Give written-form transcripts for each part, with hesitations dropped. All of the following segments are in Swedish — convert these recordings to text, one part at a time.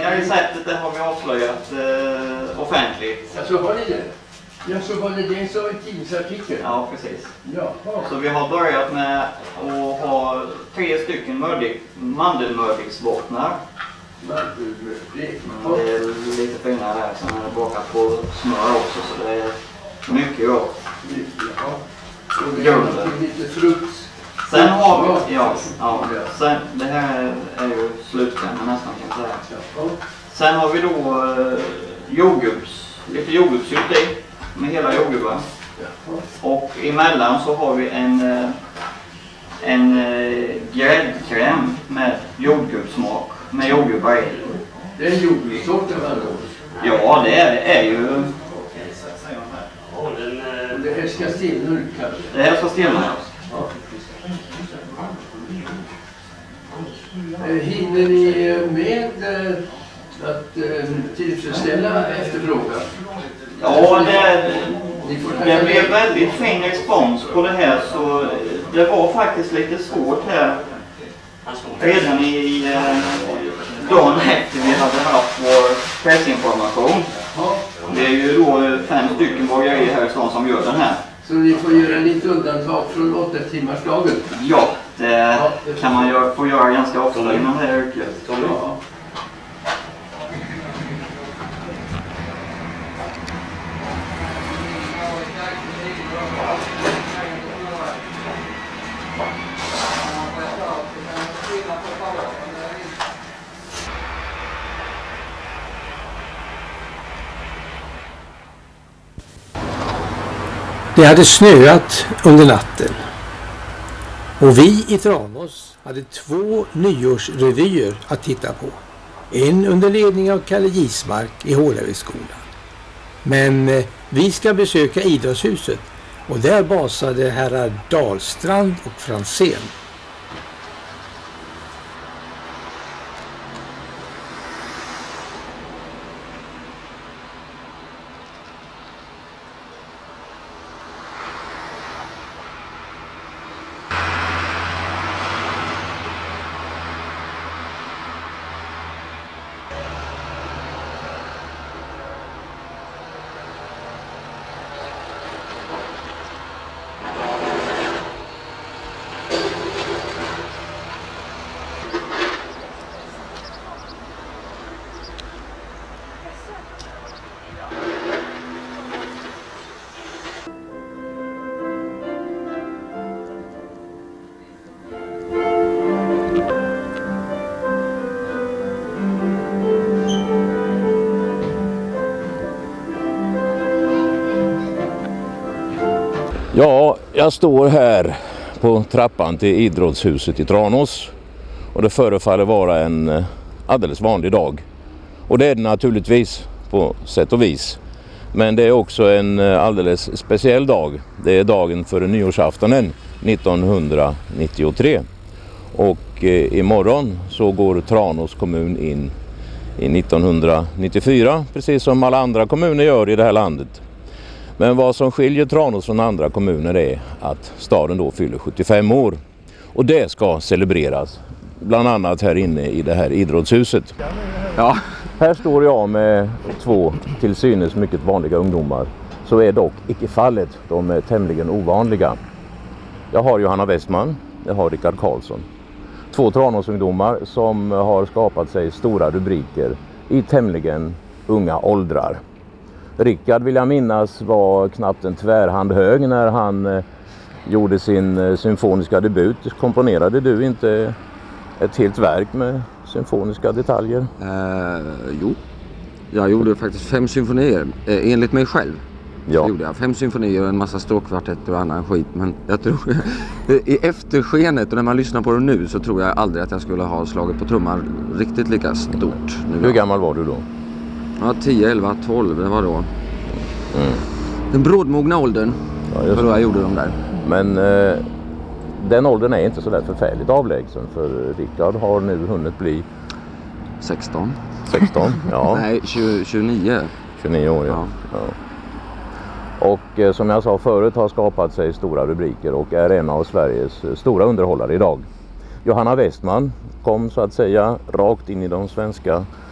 receptet det har vi avslöjat offentligt. Ja, så har ni det? Ja, så var det det som i tidningsartikeln? Ja, precis. Jaha. Så vi har börjat med att ha 3 stycken mandelmördiksbottnar. Mandelmördik? Det är lite finare här, sen är det bakat på smör också, så det är mycket gott. Grunden. Lite frukt. Sen har vi, sen, det här är ju slutklämmen nästan kan jag säga. Sen har vi då lite jordgubbssylt i med hela jordgubben. Och emellan så har vi en gräddkräm med jordgubbssmak med jordgubbar i. Det är jordgubbssorten va då? Ja, det är ju... Det här ska stilna ut kanske? Det här ska stilna. Ja. Hinner ni med att tillfredsställa efterfrågan? Ja, det blev väldigt fin respons på det här, så det var faktiskt lite svårt här redan i dagen efter vi hade haft vår pressinformation. Det är ju då 5 stycken bagerier här i stan som gör den här. Så ni får göra lite undantag från 8-timmarsdagen? Ja, det kan man få göra ganska ofta inom det här yrket. Ja. Det hade snöat under natten och vi i Tranås hade 2 nyårsrevyer att titta på. En under ledning av Kalle Gismark i Hålavidsskolan. Men vi ska besöka idrottshuset och där basade herrar Dahlstrand och Fransén. Ja, jag står här på trappan till idrottshuset i Tranås och det förefaller vara en alldeles vanlig dag. Och det är det naturligtvis på sätt och vis. Men det är också en alldeles speciell dag. Det är dagen före nyårsaftonen 1993. Och imorgon så går Tranås kommun in i 1994, precis som alla andra kommuner gör i det här landet. Men vad som skiljer Tranås från andra kommuner är att staden då fyller 75 år. Och det ska celebreras, bland annat här inne i det här idrottshuset. Ja, här står jag med 2 till synes mycket vanliga ungdomar. Så är dock icke fallet, de är tämligen ovanliga. Jag har Johanna Westman, jag har Rickard Karlsson. 2 Tranåsungdomar som har skapat sig stora rubriker i tämligen unga åldrar. Rickard vill jag minnas var knappt en tvärhand hög när han gjorde sin symfoniska debut. Komponerade du inte ett helt verk med symfoniska detaljer? Jo, jag gjorde faktiskt 5 symfonier enligt mig själv. Ja. Gjorde jag 5 symfonier och en massa stråkkvartetter och annan skit. Men jag tror i efterskenet och när man lyssnar på det nu så tror jag aldrig att jag skulle ha slagit på trumman riktigt lika stort. Hur gammal var du då? Ja, 10, 11, 12, det var då. Den brådmogna åldern. Ja, för då jag gjorde de där. Men den åldern är inte så där förfärligt avlägsen. För Rickard har nu hunnit bli 16. 16, ja. Nej, 29. 29 år, ja. Ja. Och som jag sa förut har skapat sig stora rubriker och är en av Sveriges stora underhållare idag. Johanna Westman kom så att säga rakt in i de svenska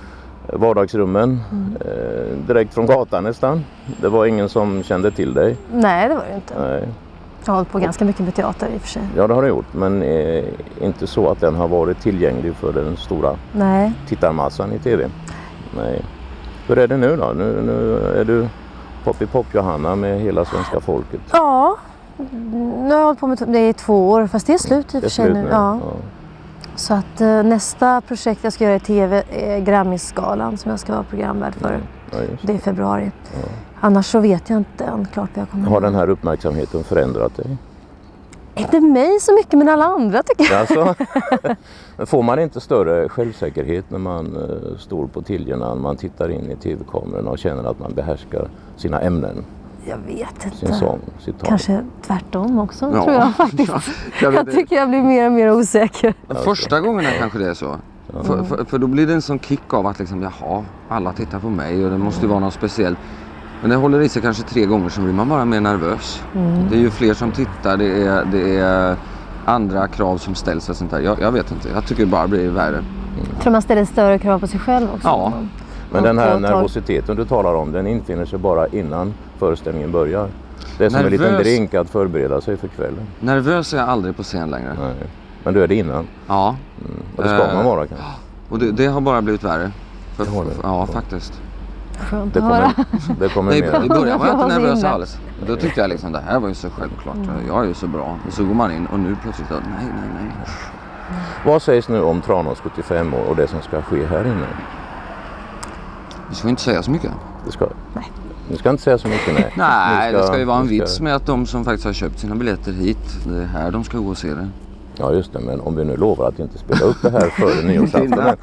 vardagsrummen direkt från gatan nästan. Det var ingen som kände till dig. Nej, det var det inte. Nej. Jag har hållit på ganska mycket med teater i och för sig. Ja, det har du gjort, men inte så att den har varit tillgänglig för den stora tittarmassan i tv. Nej. Hur är det nu då? Nu är du Pop Johanna med hela svenska folket. Ja, nu har jag hållit på med det i 2 år, fast det är slut i och för sig nu. Ja. Så att nästa projekt jag ska göra i tv är Grammisgalan som jag ska vara programvärd för. Ja, det är i februari. Ja. Annars så vet jag inte än klart vad jag kommer Har den här uppmärksamheten förändrat dig? Inte mig så mycket, men alla andra tycker jag. Alltså, får man inte större självsäkerhet när man står på tiljerna, när man tittar in i tv-kamerorna och känner att man behärskar sina ämnen? Jag vet inte. Sin sång, sitt tal. Kanske tvärtom också, tror jag faktiskt. Jag tycker jag blir mer och mer osäker. Första gången kanske det är så. För då blir det en sån kick av att liksom, jaha, alla tittar på mig och det måste ju vara något speciellt. Men det håller i sig kanske 3 gånger så blir man bara mer nervös. Det är ju fler som tittar, det är andra krav som ställs och sånt där. Jag vet inte, jag tycker det bara blir värre. Tror man ställer större krav på sig själv också? Ja. Men den här nervositeten du talar om, den infinner sig bara innan föreställningen börjar. Det är som en liten drink att förbereda sig för kvällen. Nervös är jag aldrig på scen längre. Nej. Men du är det innan? Ja. Och det ska man vara kanske? Och det har bara blivit värre. Ja, faktiskt. Skönt att höra. Det kommer mer. I början var jag inte nervös alls. Då tyckte jag liksom, det här var ju så självklart. Jag är ju så bra. Och så går man in och nu plötsligt, nej. Vad sägs nu om Tranås 75 år och det som ska ske här inne? Vi ska inte säga så mycket. Nej. Ni ska inte säga så mycket, nej. Nej, det ska ju vara en vits med att de som faktiskt har köpt sina biljetter hit, det är här de ska gå och se det. Ja, just det. Men om vi nu lovar att inte spela upp det här före nyårsafton.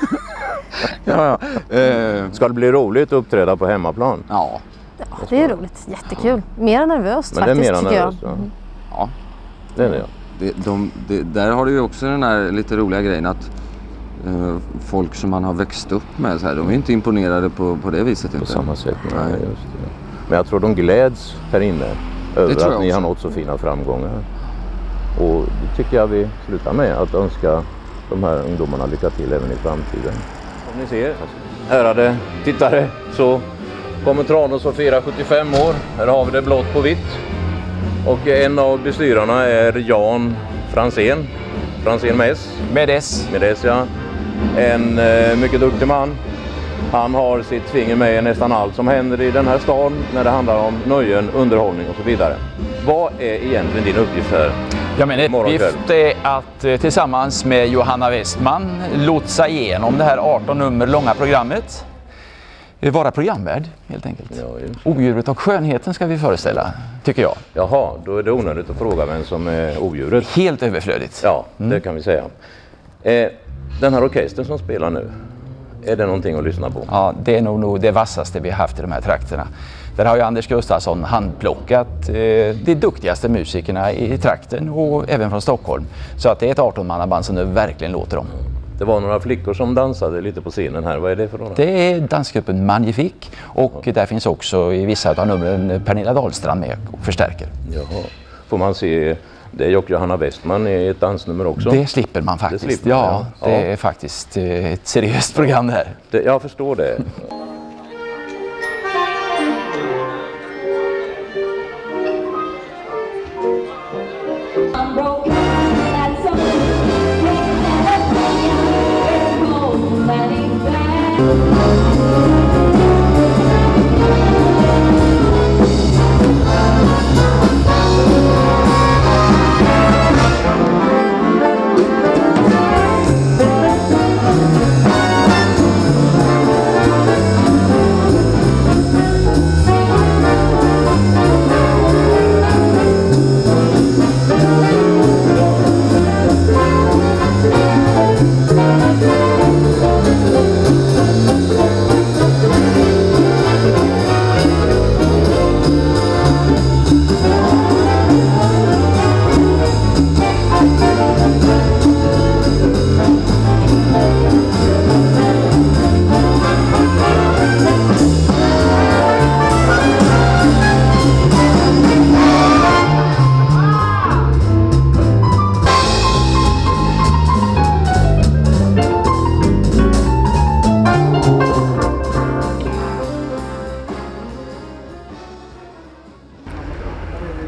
Ska det bli roligt att uppträda på hemmaplan? Ja. Ja, det är roligt. Jättekul. Mer nervöst men faktiskt, det är mer nervöst, jag. Ja. Det är det. Där har du ju också den här lite roliga grejen att folk som man har växt upp med, så här, de är inte imponerade på det viset. På inte. samma sätt, nej. Just det. Men jag tror de gläds här inne över att ni har nått så fina framgångar. Och det tycker jag vi slutar med, att önska de här ungdomarna lycka till även i framtiden. Som ni ser, ärade tittare, så kommer Tranås att fira 75 år. Här har vi det blått på vitt. Och en av bestyrarna är Jan Franzén. Franzén med S. Med S, ja. En mycket duktig man. Han har sitt finger med i nästan allt som händer i den här staden när det handlar om nöjen, underhållning och så vidare. Vad är egentligen din uppgift här? Ja, min uppgift är att tillsammans med Johanna Westman lotsa igenom det här 18 nummer långa programmet. Vara programvärd helt enkelt. Ja, odjuret och skönheten ska vi föreställa, tycker jag. Jaha, då är det onödigt att fråga vem som är odjuret. Helt överflödigt. Ja, det kan vi säga. Den här orkestern som spelar nu, är det någonting att lyssna på? Ja, det är nog det vassaste vi har haft i de här trakterna. Där har ju Anders Gustafsson handplockat de duktigaste musikerna i trakten och även från Stockholm. Så att det är ett 18-mannaband som nu verkligen låter dem. Det var några flickor som dansade lite på scenen här. Vad är det för några? Det är dansgruppen Magnifik och där finns också i vissa av numren Pernilla Dahlstrand med och förstärker. Jaha. Får man se det och Johanna Westman i ett dansnummer också? Det slipper man faktiskt. Det slipper man, ja. Det är faktiskt ett seriöst program det här. Jag förstår det.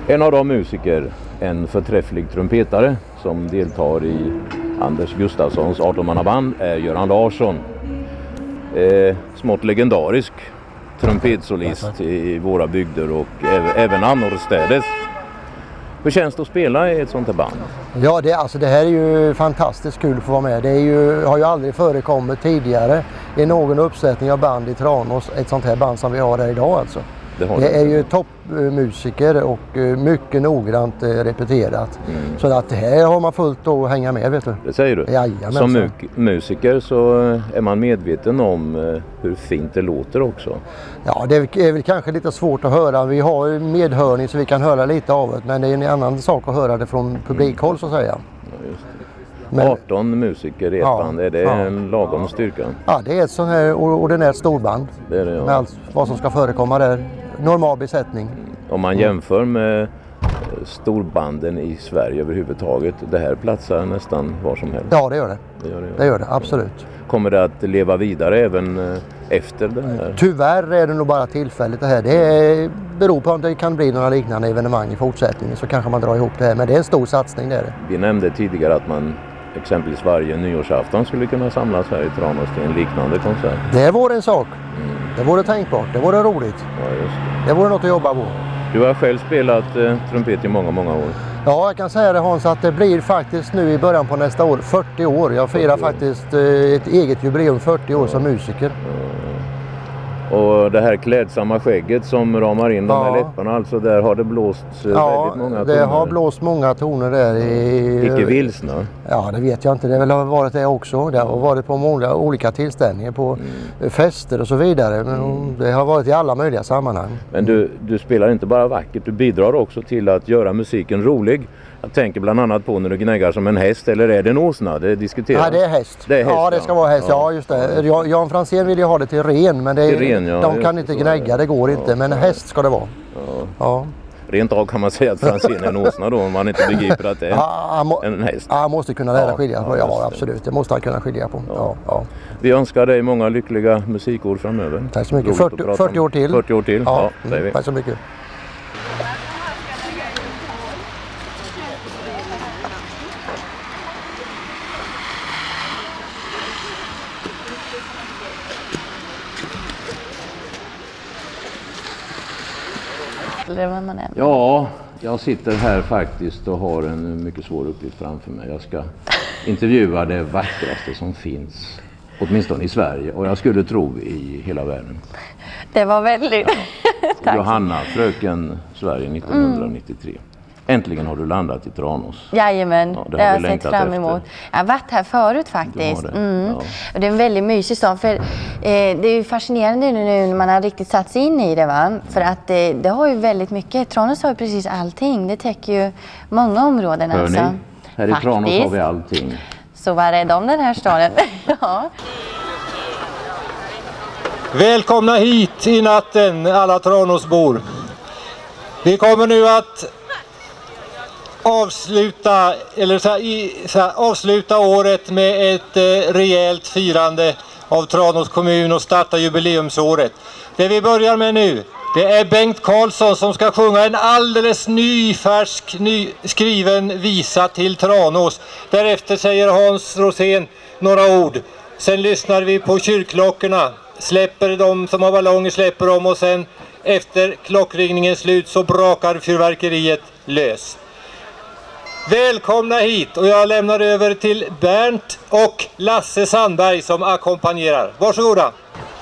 En av de musiker, en förträfflig trumpetare som deltar i Anders Gustafssons 18-mannaband är Göran Larsson. Smått legendarisk trumpetsolist i våra bygder och även annorstädes. Hur känns det att spela i ett sånt här band? Ja, det här är ju fantastiskt kul att få vara med. Det har ju aldrig förekommit tidigare i någon uppsättning av band i Tranås, ett sånt här band som vi har här idag alltså. Det är ju toppmusiker och mycket noggrant repeterat. Så att det här har man fullt att hänga med, vet du. Det säger du? Jajamän. Som musiker så är man medveten om hur fint det låter också. Ja, det är väl kanske lite svårt att höra. Vi har medhörning så vi kan höra lite av det. Men det är en annan sak att höra det från publikhåll så att säga. Ja, just det. Men 18 musiker i ett band, är det en lagom styrka? Ja, det är ett sånt här ordinärt storband. Det är det, ja. Med allt vad som ska förekomma där. Normal besättning. Om man jämför med storbanden i Sverige överhuvudtaget, det här platsar nästan var som helst. Ja, det gör det. Det gör det, absolut. Kommer det att leva vidare även efter den här? Tyvärr är det nog bara tillfälligt det här. Det beror på om det kan bli några liknande evenemang i fortsättningen, så kanske man drar ihop det här. Men det är en stor satsning, det är det. Vi nämnde tidigare att man exempelvis varje nyårsafton skulle kunna samlas här i Tranås till en liknande konsert. Det vore en sak. Det vore tänkbart. Det vore roligt. Ja, just det. Det vore något att jobba på. Du har själv spelat trumpet i många år. Ja, jag kan säga det, Hans, att det blir faktiskt nu i början på nästa år 40 år. Jag firar faktiskt ett eget jubileum, 40 år som musiker. Och det här klädsamma skägget som ramar in de här läpparna, alltså där har det blåst väldigt många toner. Ja, det har blåst många toner där. Icke vilsna? Ja, det vet jag inte. Det har väl varit det också. Det har varit på många olika tillställningar, på fester och så vidare. Men det har varit i alla möjliga sammanhang. Men du spelar inte bara vackert, du bidrar också till att göra musiken rolig. Jag tänker bland annat på när du gnäggar som en häst, eller är det en åsna? Det diskuteras. Ja, det är häst. Det är häst, ja, det ska vara häst. Ja, just det. Jan Franzén vill ju ha det till ren, men de kan inte gnägga, det går inte. Men häst ska det vara. Ja. Rent av kan man säga att Franzén är en åsna då, om man inte begriper att det är en häst. Han måste kunna lära skilja på. Ja, absolut. Det måste han kunna skilja på. Ja. Vi önskar dig många lyckliga musikår framöver. Tack så mycket. 40 år till. 40 år till, ja, säger vi. Tack så mycket. Ja, jag sitter här faktiskt och har en mycket svår uppgift framför mig. Jag ska intervjua det vackraste som finns, åtminstone i Sverige, och jag skulle tro i hela världen. Det var väldigt... Tack. Johanna, fröken Sverige 1993. Äntligen har du landat i Tranås. Jajamän, det har jag sett fram emot. Jag har varit här förut faktiskt. Och det är en väldigt mysig stad. För, det är ju fascinerande nu när man har riktigt satt sig in i det. Va? För att det har ju väldigt mycket. Tranås har ju precis allting. Det täcker ju många områden. Hör alltså. Ni? Här i Tranås har vi allting. Så var är de den här staden? Ja. Välkomna hit i natten alla Tranåsbor. Vi kommer nu att avsluta året med ett rejält firande av Tranås kommun och starta jubileumsåret. Det vi börjar med nu, det är Bengt Karlsson som ska sjunga en alldeles skriven visa till Tranås. Därefter säger Hans Rosén några ord. Sen lyssnar vi på kyrkklockorna. Släpper de som har ballonger, släpper dem, och sen efter klockringningens slut så brakar fyrverkeriet lös. Välkomna hit, och jag lämnar över till Bernt och Lasse Sandberg som ackompanjerar. Varsågoda.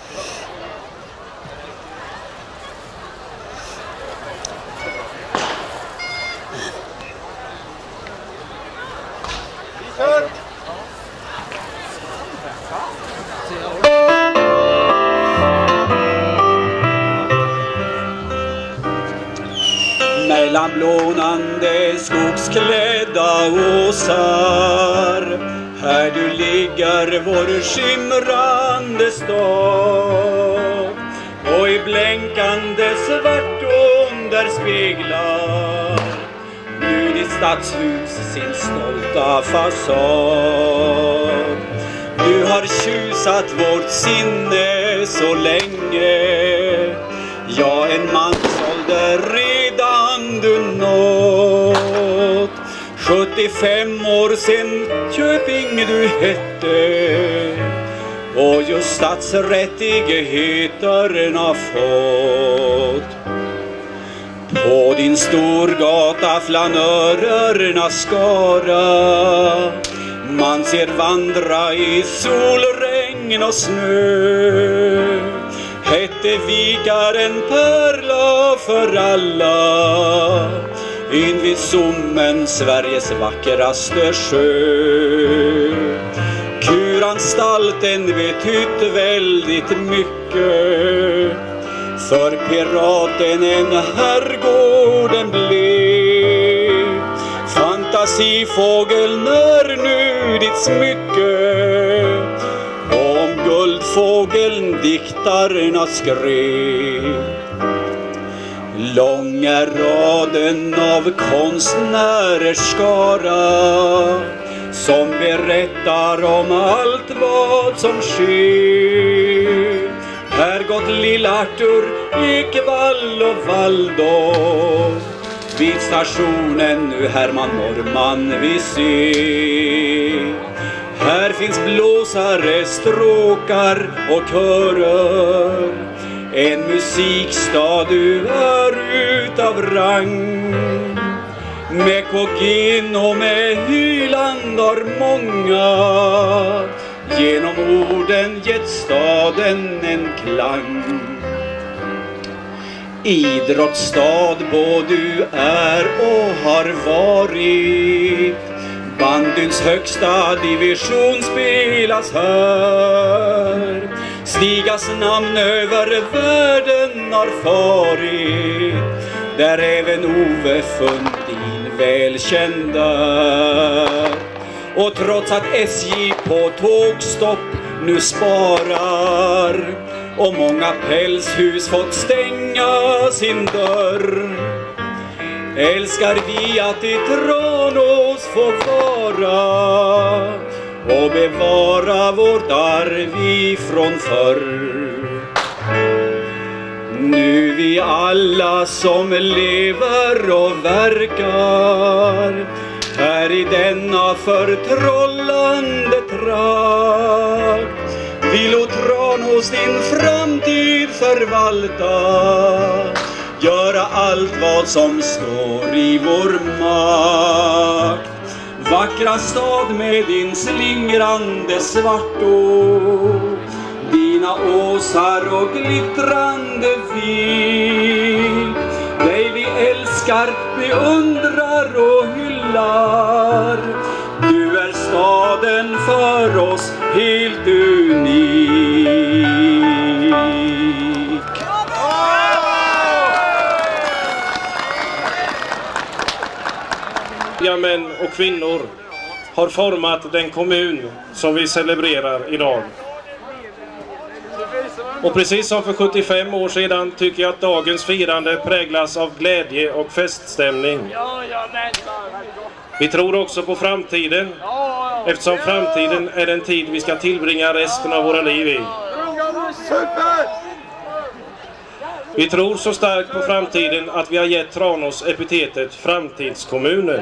Mellan blånande skogsklädda åsar, här du ligger vår skimrande stad, och i blänkande svart under speglar nu ditt stadshus sin stolta fasad. Du har tjusat vårt sinne så länge, ja, en mansålder redan du når. 75 år sen Köping du hette och just stadsrättigheterna fått. På din storgata flanörerna skara, man ser vandra i sol, regn och snö. Hette vikaren pärla för alla, invid Sommen, Sveriges vackraste sjö. Kuranstalten betytt väldigt mycket, för piraten en herrgården blev. Fantasifågel när nu ditt smycke, om guldfågeln diktarna skrev. Långa raden av konstnärers skara, som berättar om allt vad som sker. Här gått Lill-Artur, Ekvall och Waldorf, vid stationen nu Herman Norman vi ser. Här finns blåsare, stråkar och körer, en musikstad du är utav rang. Med Kåken och med Hyland har många genom orden gett staden en klang. Idrottsstad både du är och har varit, bandyns högsta division spelas här. Stigas namn över världen har farit, där även Ove Fundin välkända. Och trots att SJ på tågstopp nu sparar och många pälshus fått stänga sin dörr, älskar vi att i Tranås få vara och bevara vårt arv ifrån förr. Nu vi alla som lever och verkar här i denna förtrollande trakt, vill och Tranås din framtid förvalta, göra allt vad som står i vår makt. Vackra stad med din slingrande svartå, dina åsar och glittrande vit. Dig vi älskar, beundrar och hyllar. Du är staden för oss helt unik. Män och kvinnor har format den kommun som vi celebrerar idag. Och precis som för 75 år sedan tycker jag att dagens firande präglas av glädje och feststämning. Vi tror också på framtiden, eftersom framtiden är den tid vi ska tillbringa resten av våra liv i. Vi tror så starkt på framtiden att vi har gett Tranås epitetet framtidskommunen.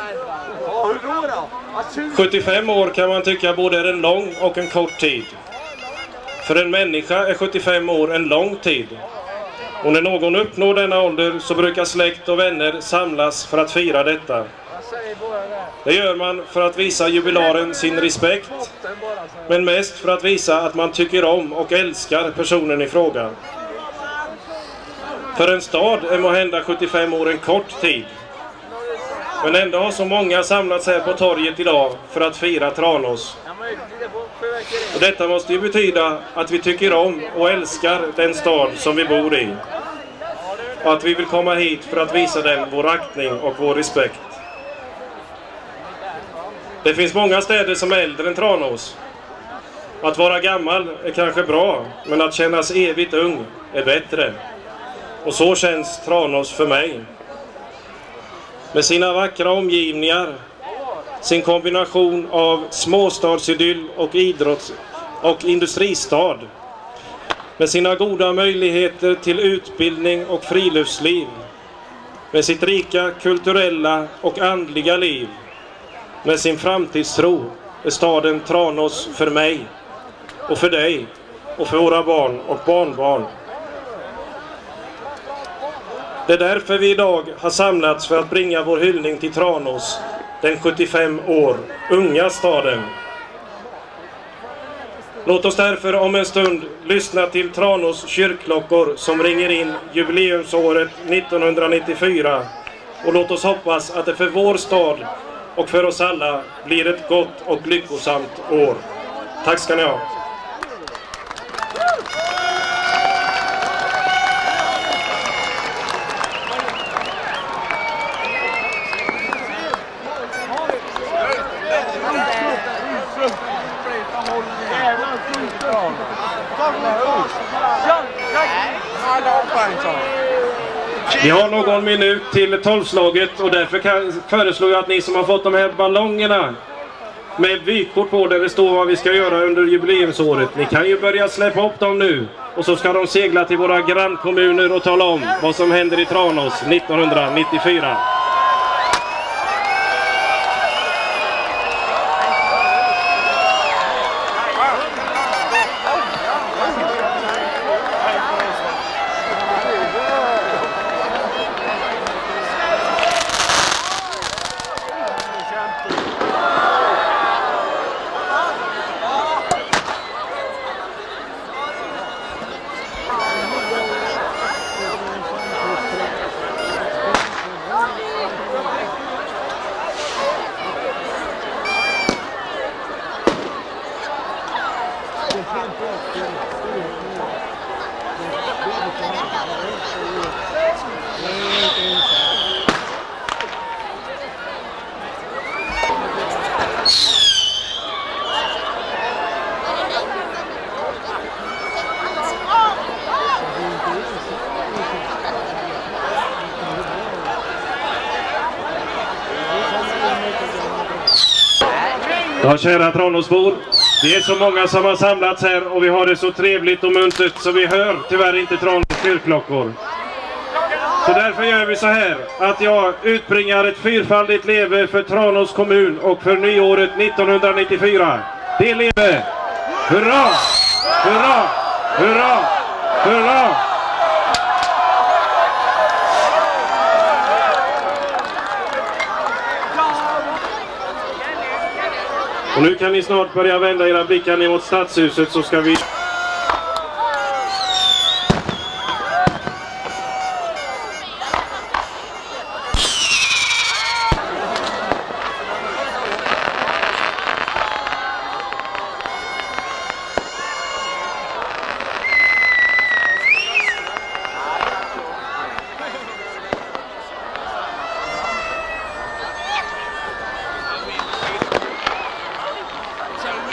75 år kan man tycka både är en lång och en kort tid. För en människa är 75 år en lång tid. Och när någon uppnår denna ålder så brukar släkt och vänner samlas för att fira detta. Det gör man för att visa jubilaren sin respekt, men mest för att visa att man tycker om och älskar personen i fråga. För en stad är måhända 75 år en kort tid. Men ändå har så många samlats här på torget idag för att fira Tranås. Och detta måste ju betyda att vi tycker om och älskar den stad som vi bor i. Och att vi vill komma hit för att visa den vår aktning och vår respekt. Det finns många städer som är äldre än Tranås. Att vara gammal är kanske bra, men att kännas evigt ung är bättre. Och så känns Tranås för mig. Med sina vackra omgivningar, sin kombination av småstadsidyll och idrotts- och industristad, med sina goda möjligheter till utbildning och friluftsliv, med sitt rika kulturella och andliga liv, med sin framtidstro är staden Tranås för mig och för dig och för våra barn och barnbarn. Det är därför vi idag har samlats för att bringa vår hyllning till Tranås, den 75 år unga staden. Låt oss därför om en stund lyssna till Tranås kyrkklockor som ringer in jubileumsåret 1994. Och låt oss hoppas att det för vår stad och för oss alla blir ett gott och lyckosamt år. Tack ska ni ha. Vi har någon minut till 12-slaget och därför föreslår jag att ni som har fått de här ballongerna med vykort på där det står vad vi ska göra under jubileumsåret. Ni kan ju börja släppa upp dem nu och så ska de segla till våra grannkommuner och tala om vad som händer i Tranås 1994. Ja, kära Tranåsbor, det är så många som har samlats här och vi har det så trevligt och muntert så vi hör tyvärr inte Tranås kyrkklockor. Så därför gör vi så här att jag utbringar ett fyrfaldigt leve för Tranås kommun och för nyåret 1994. Det leve! Hurra! Hurra! Hurra! Hurra! Och nu kan ni snart börja vända era blickar ner mot stadshuset så ska vi...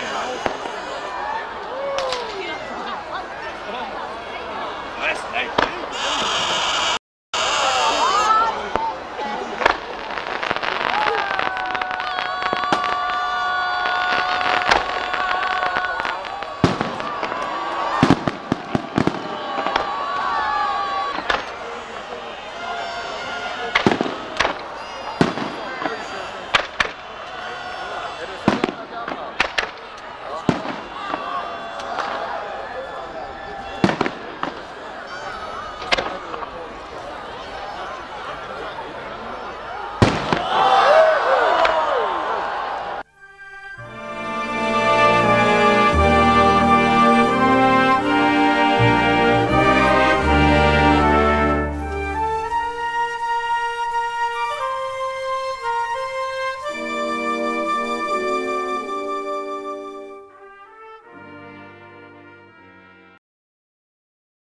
Hey!